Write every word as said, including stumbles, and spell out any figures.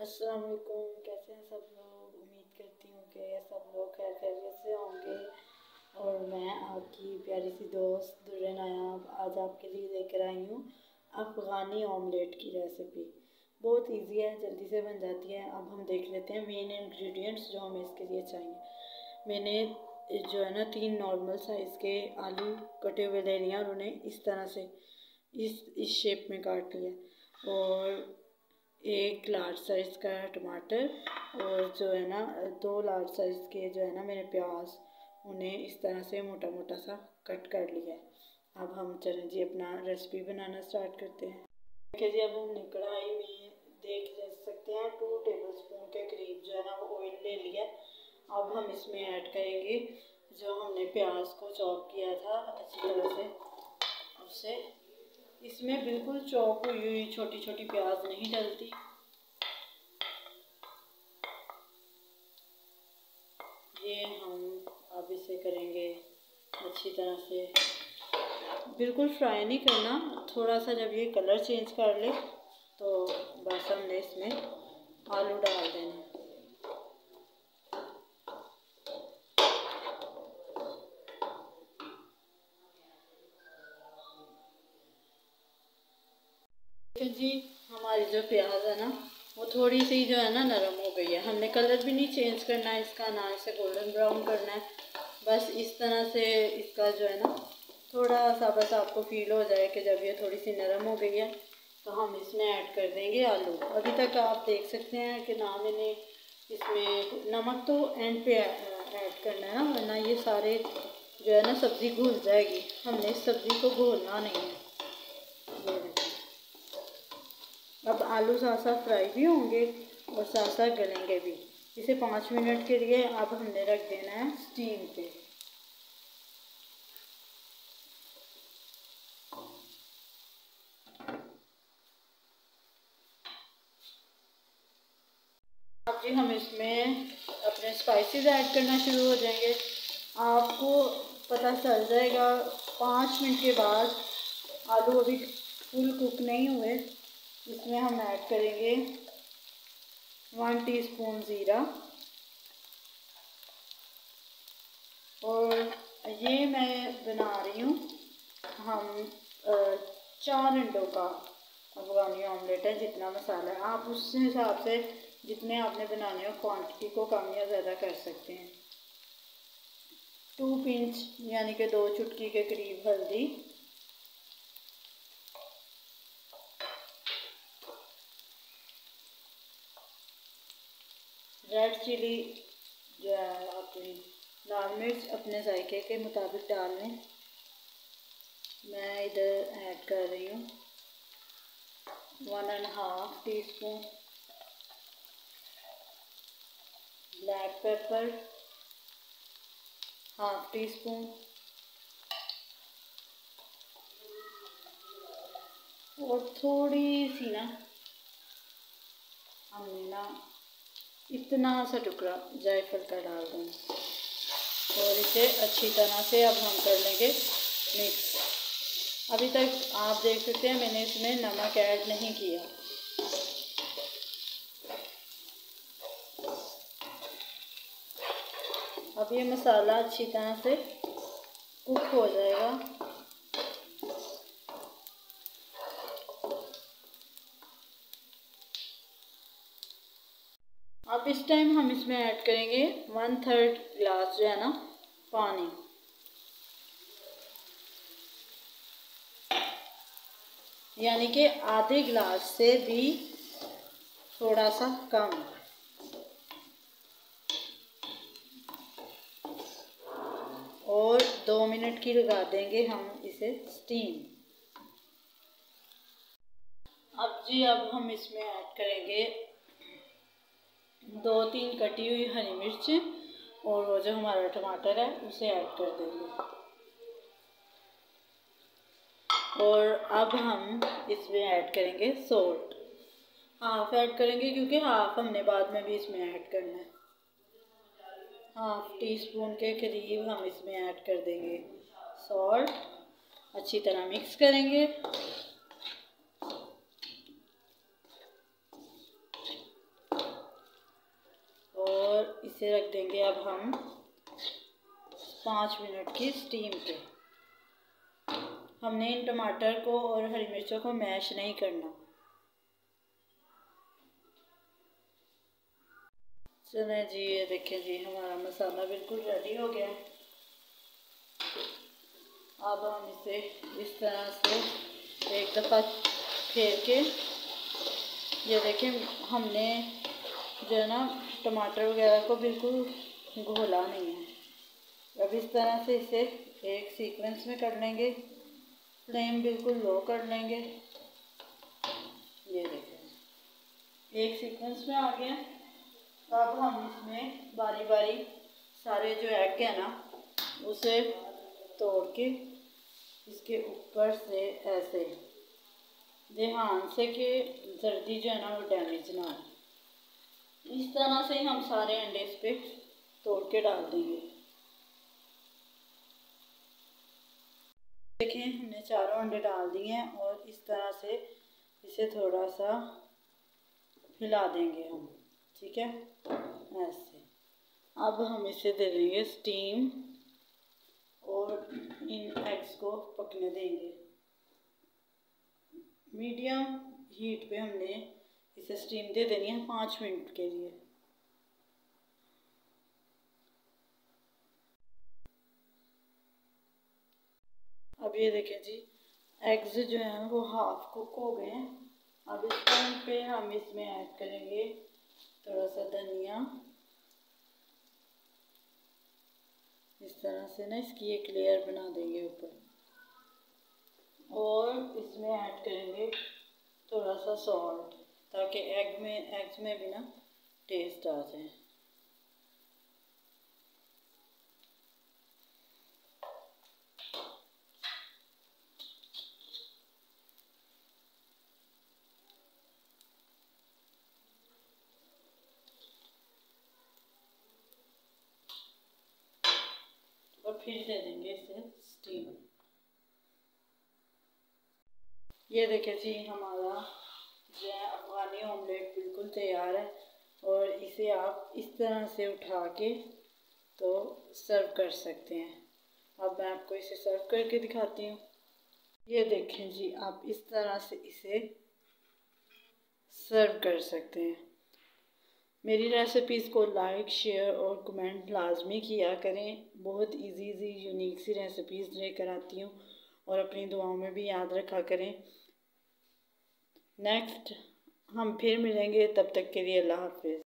अस्सलाम वालेकुम। कैसे हैं सब लोग? उम्मीद करती हूँ कि सब लोग खैर खैरियत से होंगे। और मैं आपकी प्यारी सी दोस्त दुर्रे नायाब आज आपके लिए लेकर आई हूँ अफ़गानी ऑमलेट की रेसिपी। बहुत इजी है, जल्दी से बन जाती है। अब हम देख लेते हैं मेन इंग्रेडिएंट्स जो हमें इसके लिए चाहिए। मैंने जो है ना तीन नॉर्मल साइज़ के आलू कटे हुए ले लिए और उन्हें इस तरह से इस इस शेप में काट लिया। और एक लार्ज साइज़ का टमाटर और जो है ना दो लार्ज साइज़ के जो है ना मैंने प्याज, उन्हें इस तरह से मोटा मोटा सा कट कर लिया है। अब हम चलें जी अपना रेसिपी बनाना स्टार्ट करते हैं। देखिए जी, अब हमने कढ़ाई में देख सकते हैं टू टेबल स्पून के करीब जो है ना वो ऑयल ले लिया। अब हम इसमें ऐड करेंगे जो हमने प्याज को चॉप किया था अच्छी तरह से, उससे इसमें बिल्कुल चॉप हुई हुई छोटी छोटी प्याज नहीं डलती। ये हम अब इसे करेंगे अच्छी तरह से, बिल्कुल फ्राई नहीं करना। थोड़ा सा जब ये कलर चेंज कर ले तो बस हमने इसमें आलू डाल देने। तो जी हमारी जो प्याज है ना वो थोड़ी सी जो है ना नरम हो गई है। हमने कलर भी नहीं चेंज करना है इसका, ना इसे गोल्डन ब्राउन करना है। बस इस तरह से इसका जो है ना थोड़ा सा बस आपको फील हो जाए कि जब ये थोड़ी सी नरम हो गई है तो हम इसमें ऐड कर देंगे आलू। अभी तक आप देख सकते हैं कि ना मैंने इसमें नमक तो एंड पे ऐड करना है ना, वरना ये सारे जो है ना सब्ज़ी घुल जाएगी। हमने इस सब्ज़ी को घोलना नहीं है। अब आलू साथ साथ फ्राई भी होंगे और साथ साथ गलेंगे भी। इसे पाँच मिनट के लिए अब हमने रख देना है स्टीम पे। अब जी हम इसमें अपने स्पाइसेस ऐड करना शुरू हो जाएंगे। आपको पता चल जाएगा पाँच मिनट के बाद, आलू अभी फुल कुक नहीं हुए। इसमें हम ऐड करेंगे वन टीस्पून ज़ीरा, और ये मैं बना रही हूँ हम चार अंडों का अफ़गानी ऑमलेट है। जितना मसाला है आप उस हिसाब से जितने आपने बनाने हो क्वांटिटी को कम या ज़्यादा कर सकते हैं। टू पिंच यानी कि दो चुटकी के करीब हल्दी, रेड चिली जो है अपनी लाल मिर्च अपने जायके के मुताबिक डाल लें। मैं इधर ऐड कर रही हूँ one and half teaspoon black pepper, half teaspoon, और थोड़ी सी ना हमने ना इतना सा टुकड़ा जायफल का डाल देंगे और इसे अच्छी तरह से अब हम कर लेंगे मिक्स। अभी तक आप देख सकते हैं मैंने इसमें नमक ऐड नहीं किया। अब ये मसाला अच्छी तरह से कुक हो जाएगा। अब इस टाइम हम इसमें ऐड करेंगे वन थर्ड ग्लास जो है ना पानी। यानी कि आधे गिलास से भी थोड़ा सा कम। और दो मिनट की लगा देंगे हम इसे स्टीम। अब जी अब हम इसमें ऐड करेंगे दो तीन कटी हुई हरी मिर्च और वो जो हमारा टमाटर है उसे ऐड कर देंगे। और अब हम इसमें ऐड करेंगे सॉल्ट, हाफ ऐड करेंगे क्योंकि हाफ हमने बाद में भी इसमें ऐड करना है। हाफ टी स्पून के करीब हम इसमें ऐड कर देंगे सॉल्ट। अच्छी तरह मिक्स करेंगे। इसे रख देंगे अब हम पाँच मिनट की स्टीम पे। हमने इन टमाटर को और हरी मिर्चों को मैश नहीं करना। चले जी, ये देखें जी हमारा मसाला बिल्कुल रेडी हो गया। अब हम इसे इस तरह से एक दफ़ा फेर के, ये देखें हमने जो है ना टमाटर वगैरह को बिल्कुल घोला नहीं है। अब इस तरह से इसे एक सीक्वेंस में कर लेंगे, फ्लेम बिल्कुल लो कर लेंगे। ये देखें एक सीक्वेंस में आ गया। अब हम इसमें बारी बारी सारे जो एग है ना उसे तोड़ के इसके ऊपर से ऐसे ध्यान से कि जर्दी जो है ना वो डैमेज ना हो, इस तरह से ही हम सारे अंडे इस पे तोड़ के डाल देंगे। देखें हमने चारों अंडे डाल दिए हैं और इस तरह से इसे थोड़ा सा हिला देंगे हम, ठीक है ऐसे। अब हम इसे दे देंगे स्टीम और इन एग्स को पकने देंगे। मीडियम हीट पे हमने इसे स्टीम दे देनी है पाँच मिनट के लिए। अब ये देखें जी एग्स जो हैं वो हाफ कुक हो गए हैं। अब इस टाइम पे हम इसमें ऐड करेंगे थोड़ा सा धनिया, इस तरह से ना इसकी एक लेयर बना देंगे ऊपर, और इसमें ऐड करेंगे थोड़ा सा सॉल्ट ताकि एग में एग्स में भी ना टेस्ट आ जाए। और फिर दे देंगे इसे स्टीम। ये देखें जी हमारा जो है अफगानी ऑमलेट बिल्कुल तैयार है। और इसे आप इस तरह से उठा के तो सर्व कर सकते हैं। अब मैं आपको इसे सर्व करके दिखाती हूँ। ये देखें जी आप इस तरह से इसे सर्व कर सकते हैं। मेरी रेसिपीज़ को लाइक शेयर और कमेंट लाजमी किया करें। बहुत इजी इजी यूनिक सी रेसिपीज़ लेकर आती हूँ और अपनी दुआओं में भी याद रखा करें। नेक्स्ट हम फिर मिलेंगे, तब तक के लिए अल्लाह हाफिज़।